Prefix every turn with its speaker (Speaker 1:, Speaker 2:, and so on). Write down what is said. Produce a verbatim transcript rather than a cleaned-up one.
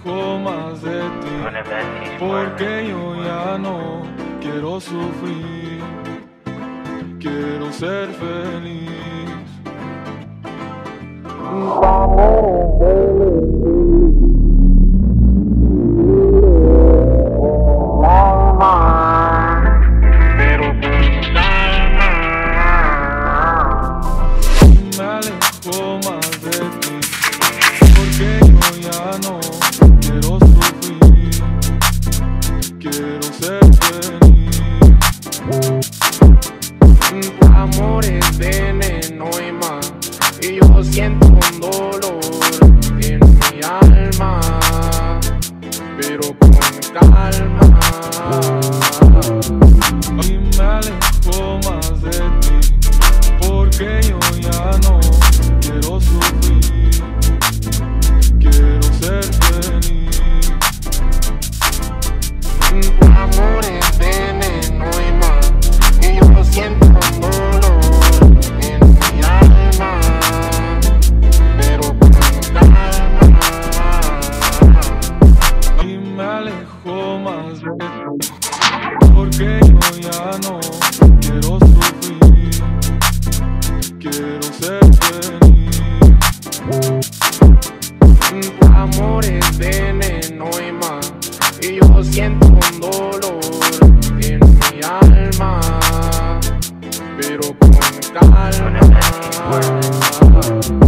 Speaker 1: alejo más de ti, porque yo ya no quiero sufrir, quiero ser feliz.
Speaker 2: Pero con calma.
Speaker 1: Me alejo más de ti, porque yo ya no quiero sufrir, quiero ser feliz.
Speaker 2: Tu amor es veneno y más, y yo siento un dolor en mi alma, pero con calma.
Speaker 1: Y me alejo más de ti, porque yo ya no quiero sufrir, quiero ser feliz.
Speaker 2: Tu amor es veneno y más, y yo siento un dolor en mi alma, pero con calma.
Speaker 1: Y me alejo más de ti, porque yo ya no quiero sufrir, quiero ser feliz.
Speaker 2: Tu amor es veneno y más, y yo siento un dolor en mi alma, pero con calma.